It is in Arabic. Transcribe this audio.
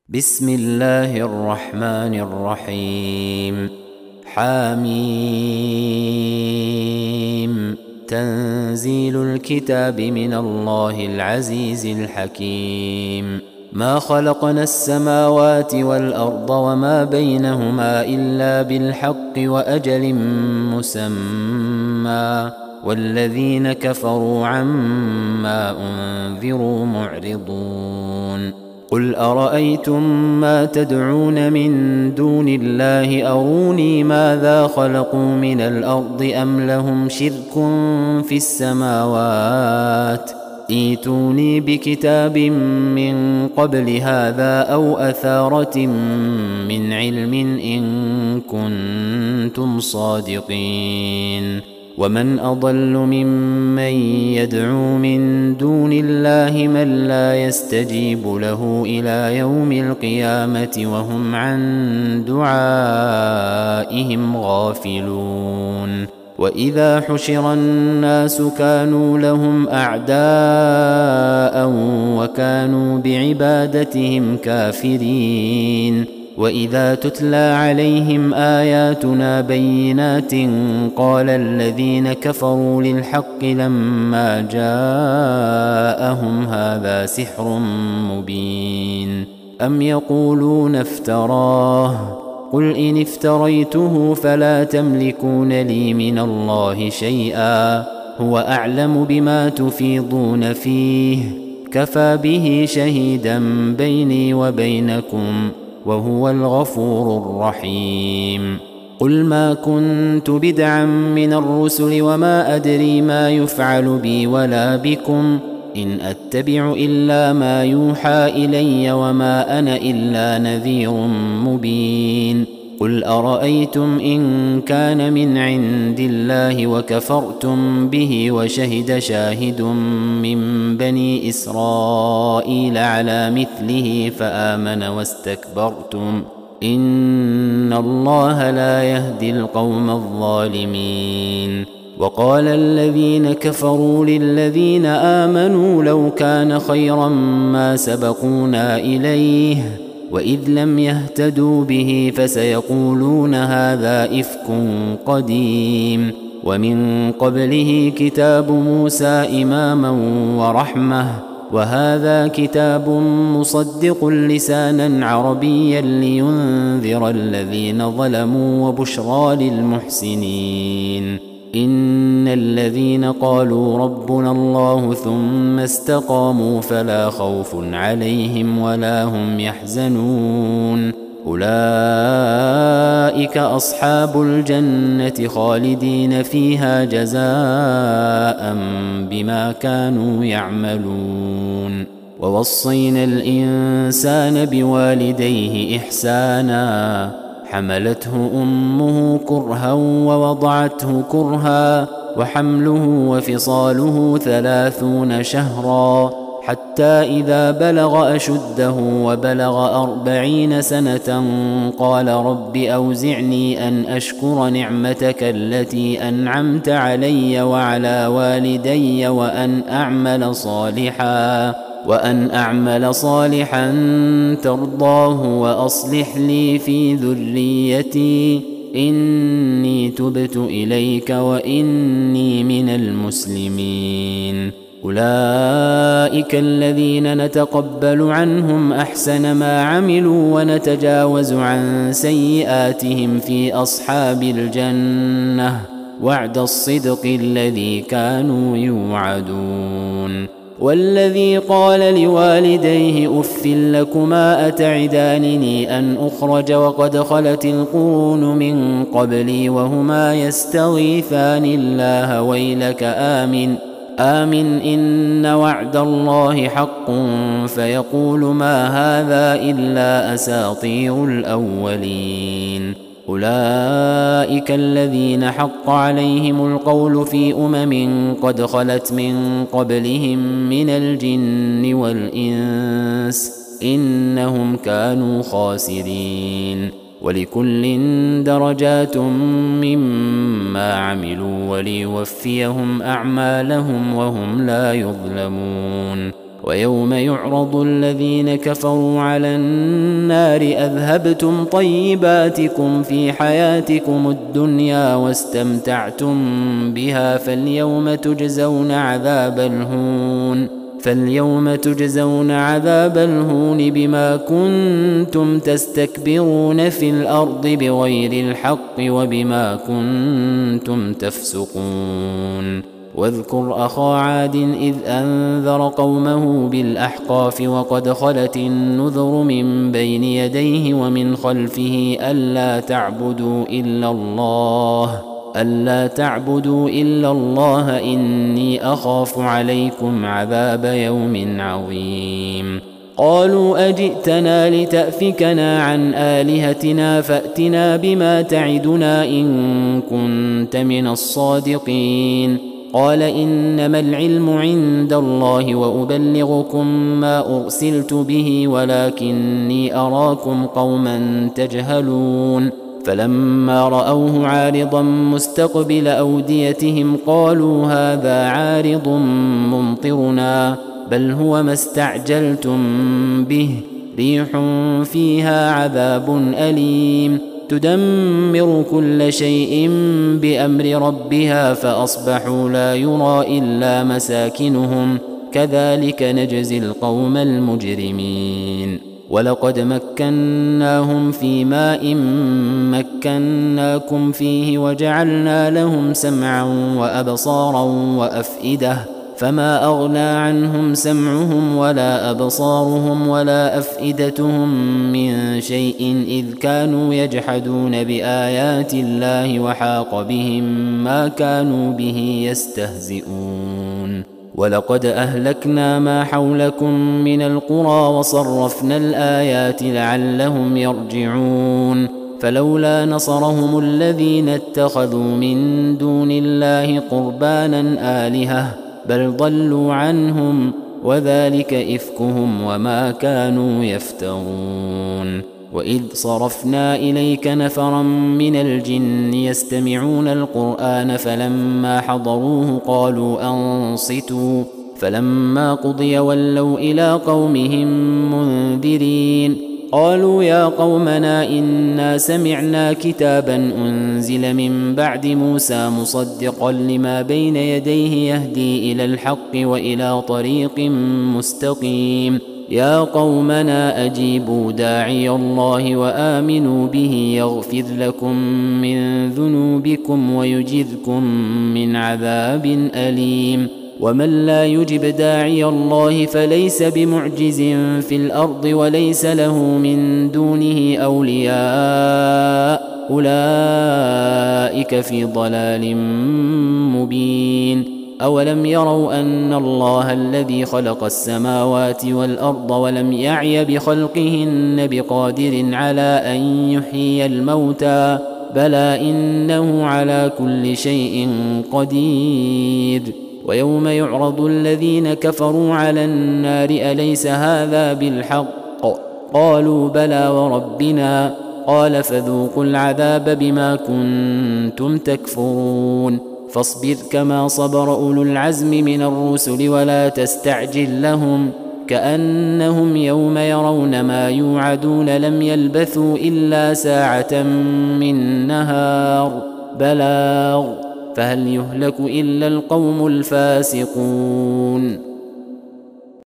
بسم الله الرحمن الرحيم. حميم. تنزيل الكتاب من الله العزيز الحكيم. ما خلقنا السماوات والأرض وما بينهما إلا بالحق وأجل مسمى، والذين كفروا عما أنذروا معرضون. قل أرأيتم ما تدعون من دون الله أروني ماذا خلقوا من الأرض أم لهم شرك في السماوات، ائتوني بكتاب من قبل هذا أو أثارة من علم إن كنتم صادقين. ومن أضل ممن يدعو من دون الله من لا يستجيب له إلى يوم القيامة وهم عن دعائهم غافلون. وإذا حشر الناس كانوا لهم أعداء وكانوا بعبادتهم كافرين. وإذا تتلى عليهم آياتنا بينات قال الذين كفروا للحق لما جاءهم هذا سحر مبين. أم يقولون افتراه، قل إن افتريته فلا تملكون لي من الله شيئا، هو أعلم بما تفيضون فيه، كفى به شهيدا بيني وبينكم وهو الغفور الرحيم. قل ما كنت بدعا من الرسل وما أدري ما يفعل بي ولا بكم، إن أتبع إلا ما يوحى إلي وما أنا إلا نذير مبين. قل أرأيتم إن كان من عند الله وكفرتم به وشهد شاهد من بني إسرائيل على مثله فآمن واستكبرتم، إن الله لا يهدي القوم الظالمين. وقال الذين كفروا للذين آمنوا لو كان خيرا ما سبقونا إليه، وإذ لم يهتدوا به فسيقولون هذا إفك قديم. ومن قبله كتاب موسى إماما ورحمة، وهذا كتاب مصدق لسانا عربيا لينذر الذين ظلموا وبشرى للمحسنين. إن الذين قالوا ربنا الله ثم استقاموا فلا خوف عليهم ولا هم يحزنون، أولئك أصحاب الجنة خالدين فيها جزاء بما كانوا يعملون. ووصينا الإنسان بوالديه إحسانا، حملته أمه كرها ووضعته كرها، وحمله وفصاله 30 شهرا، حتى إذا بلغ أشده وبلغ 40 سنة قال رب أوزعني أن أشكر نعمتك التي أنعمت علي وعلى والدي وأن أعمل صالحا ترضاه وأصلح لي في ذريتي إني تبت إليك وإني من المسلمين. أولئك الذين نتقبل عنهم أحسن ما عملوا ونتجاوز عن سيئاتهم في أصحاب الجنة، وعد الصدق الذي كانوا يوعدون. والذي قال لوالديه أف لكما أتعدانني أن أخرج وقد خلت القرون من قبلي وهما يستغيثان الله ويلك آمن إن وعد الله حق، فيقول ما هذا إلا أساطير الأولين. أولئك الذين حق عليهم القول في قد خلت من قبلهم من الجن والإنس، إنهم كانوا خاسرين. ولكل درجات مما عملوا وليوفيهم أعمالهم وهم لا يظلمون. ويوم يعرض الذين كفروا على النار أذهبتم طيباتكم في حياتكم الدنيا واستمتعتم بها فاليوم تجزون عذاب الهون بما كنتم تستكبرون في الأرض بغير الحق وبما كنتم تفسقون واذكر أخا عاد إذ أنذر قومه بالأحقاف وقد خلت النذر من بين يديه ومن خلفه ألا تعبدوا إلا الله إني أخاف عليكم عذاب يوم عظيم قالوا أجئتنا لتأفكنا عن آلهتنا فأتنا بما تعدنا إن كنت من الصادقين قال إنما العلم عند الله وأبلغكم ما أرسلت به ولكني أراكم قوما تجهلون فلما رأوه عارضا مستقبل أوديتهم قالوا هذا عارض ممطرنا بل هو ما استعجلتم به ريح فيها عذاب أليم تدمر كل شيء بأمر ربها فأصبحوا لا يرى إلا مساكنهم كذلك نجزي القوم المجرمين ولقد مكناهم في ماء مكناكم فيه وجعلنا لهم سمعا وأبصارا وأفئدة فما أغنى عنهم سمعهم ولا أبصارهم ولا أفئدتهم من شيء إذ كانوا يجحدون بآيات الله وحاق بهم ما كانوا به يستهزئون ولقد أهلكنا ما حولكم من القرى وصرفنا الآيات لعلهم يرجعون فلولا نصرهم الذين اتخذوا من دون الله قربانا آلهة بل ضلوا عنهم وذلك إفكهم وما كانوا يفترون وإذ صرفنا إليك نفرا من الجن يستمعون القرآن فلما حضروه قالوا أنصتوا فلما قضي ولوا إلى قومهم منذرين قالوا يا قومنا إنا سمعنا كتابا أنزل من بعد موسى مصدقا لما بين يديه يهدي إلى الحق وإلى طريق مستقيم يا قومنا أجيبوا داعي الله وآمنوا به يغفر لكم من ذنوبكم ويجركم من عذاب أليم ومن لا يجب داعي الله فليس بمعجز في الأرض وليس له من دونه أولياء أولئك في ضلال مبين أولم يروا أن الله الذي خلق السماوات والأرض ولم يعي بخلقهن بقادر على أن يحيي الموتى بلى إنه على كل شيء قدير ويوم يعرض الذين كفروا على النار أليس هذا بالحق قالوا بلى وربنا قال فذوقوا العذاب بما كنتم تكفرون فاصبر كما صبر أولو العزم من الرسل ولا تستعجل لهم كأنهم يوم يرون ما يوعدون لم يلبثوا إلا ساعة من نهار بلاغ فهل يهلك إلا القوم الفاسقون